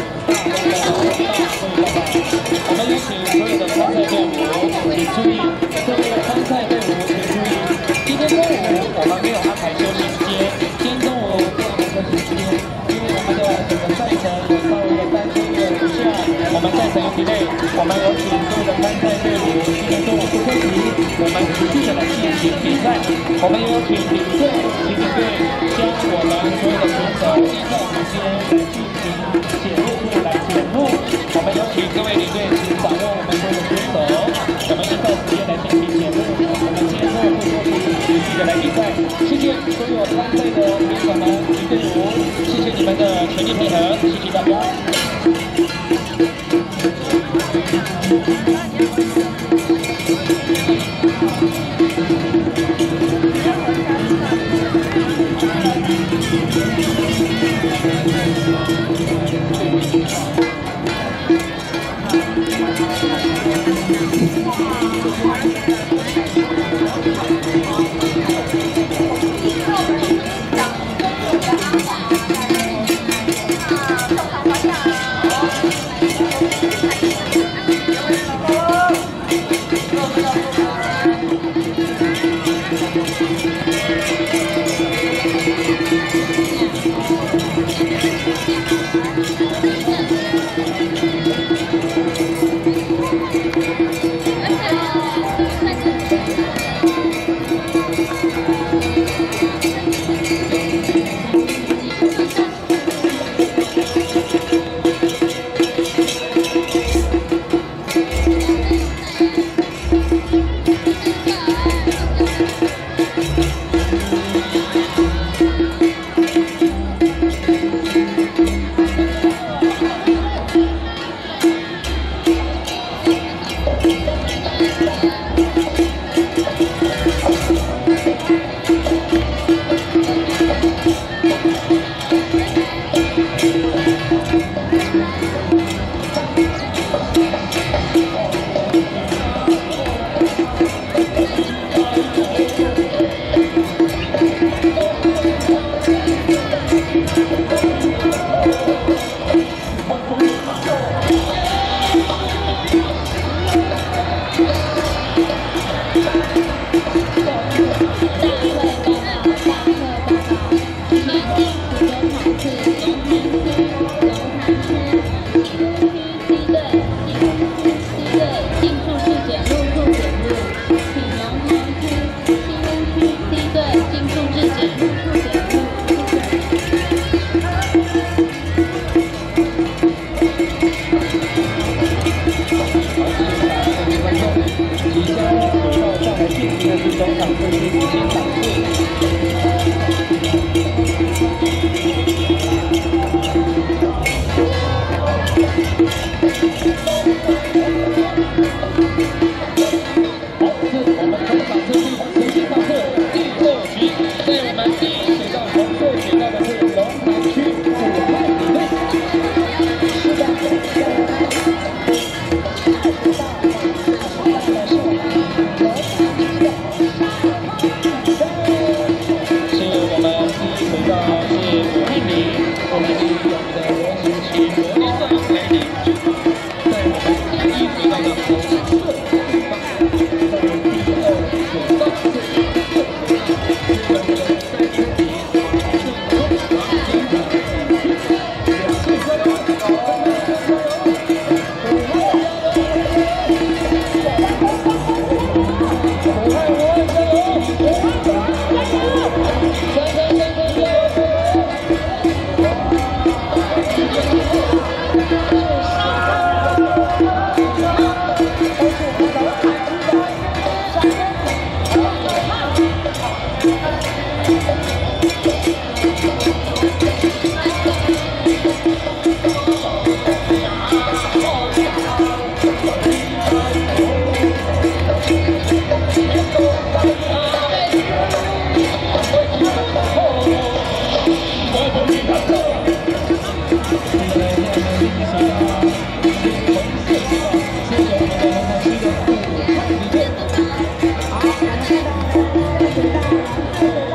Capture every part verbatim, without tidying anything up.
我们有请所有的参赛队伍请注意，各位参赛队伍请注意，今天中午我们没有安排休息时间，今天中午不安排休息时间，因为我们的整个赛程有稍微的担心的不下，我们赛程有 delay， 我们有请所有的参赛队伍今天中午不休息，我们持续的来进行比赛，我们也有请领队、请领队将我们所有的选手依照时间来进行检录出来检录，我们有请各位领队请掌握我们所有的选手，我们依照时间来进行检录，我们今天中午不休息，持续的来比赛，谢谢所有参赛的选手们及队伍，谢谢你们的全力配合，谢谢大家。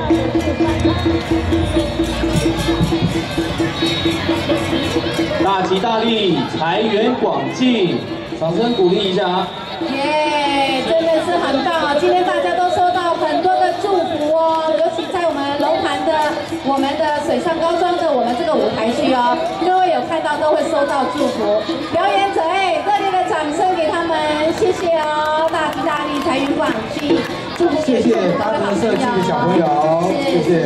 大型吉大利，财源广进，掌声鼓励一下啊！ 耶，真的是很棒哦！今天大家都收到很多的祝福哦，尤其在我们龙潭的我们的水上高中的我们这个舞台区哦，各位有看到都会收到祝福。表演者哎，热烈的掌声给他们，谢谢哦！大吉大利，财源广进，祝福谢谢大德设计的小朋友，谢谢。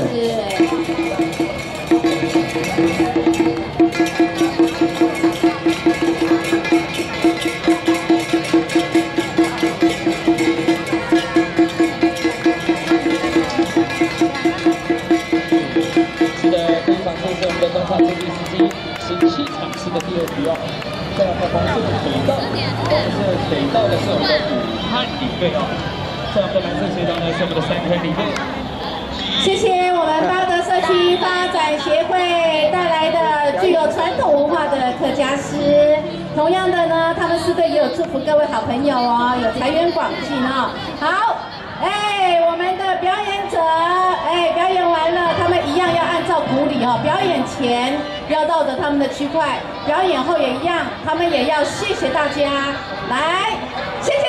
东方这第四机，十七场次的第二局哦。再来看红色的水道，红色水道的是我们的武汉李贝哦。这样的蓝色水道呢是我们的三坑李贝。 谢谢我们巴德社区发展协会带来的具有传统文化的客家诗。同样的呢，他们诗队也有祝福各位好朋友哦，有财源广进哦。好。哎，我们的表演者，哎，表演完了，他们一样要按照古礼哦。表演前要绕着他们的区块，表演后也一样，他们也要谢谢大家，来，谢谢。